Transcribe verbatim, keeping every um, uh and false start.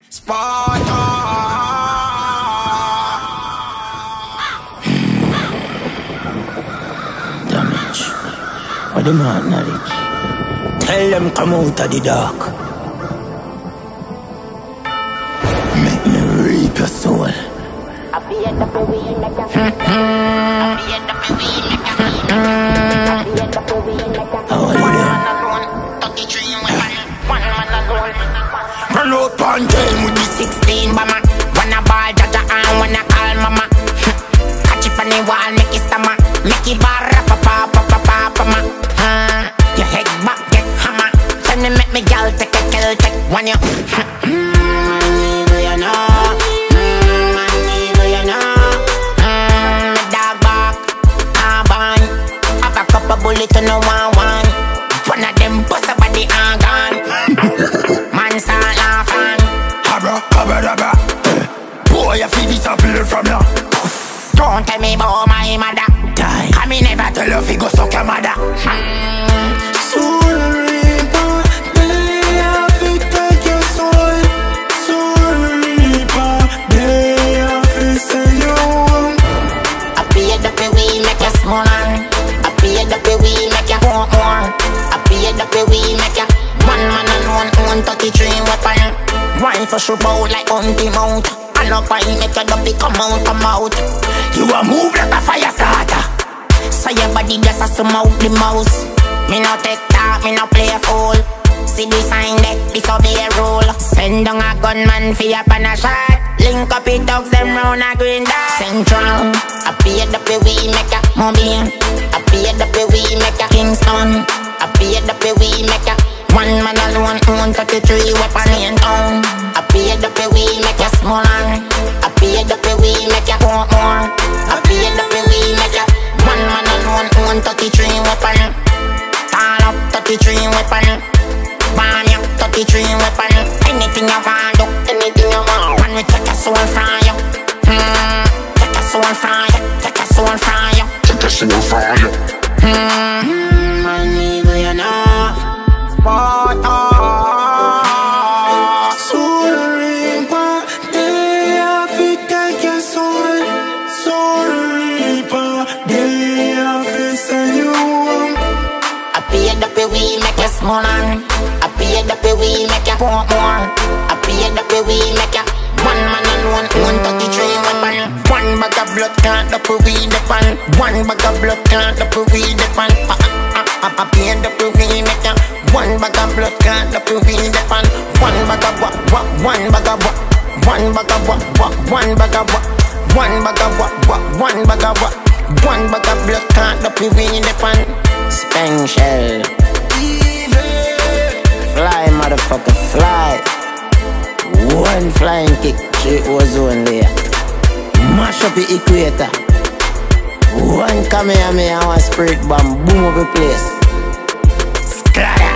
Sparta. Damage. What the man knowledge? Tell them come out of the dark. Make me reap your soul. I be at the baby, make a I be at the baby, make a I be at the baby, make a How are you there? Run out on game with the sixteen bomber. Wanna ball jaja and wanna call mama. Catch it on the wall, make it stammer. Make it bar pa pa pa pa pa pa ma. Your head back get hammer. Tell me make me gal take a kill take one you. Money do you know? Money do you know? Me dog back, carbon. Have a couple bullets to no one one. One of them bust a body and gone. Man start laughing. Habra, habra, habra. Boy, I feel this appeal from ya. Don't tell me about my mother. Die. I me never tell you fi go suck your mother. Hmm. Soul Reaper, they have to take your soul. Soul Reaper, they have to send you home. I paid up the we make you smaller. I paid up the we make you want more. I paid up the we make you one man alone own thirty-three weapon. Rifle shoot out like hunting mount. And up I make your duppy come out, come out. You a move like a fire starter. So your body just a sum out the mouse. Me no take talk, me no play a fool. See the sign that this obey a rule. Send down a gunman for your pan a shot. Link up it dogs them round a green dot. Central, I paid up the we make a Mobile. I paid up the we make a Kingston. I paid up the we make a one man alone own thirty-three weapon in town. I paid up the we make a smaller. I paid up the we make a four more. I paid up the we make a one man alone own thirty-three weapon. Tall up thirty-three weapon. Bomb you thirty-three weapon. Anything you want do, anything you want. When we take a soul from you, hmm. Take a soul from you, take a soul from you, take a soul from you. Hmm. Money do you know? Sparta. Soul Reaper, they have to take your soul. Soul Reaper, they have to send you home. I paid up the we make you smaller. I paid up the we make you want more. I paid up the we make you one man alone own thirty-three weapon. One bag of blood clot up we depend. One bag of blood clot up we depend. I paid up the we make you one bag of blood clot up we depend. One bag of what what one bag of what one bag of what what one bag of what one bag of what what one bag of what one bag of blood clot up we depend. Spang shell. Fly, motherfucker, fly. One flying kick, three ozone layer. Mash up the equator. One Kamehameha, one spirit bomb, boom up the place. Sklatter.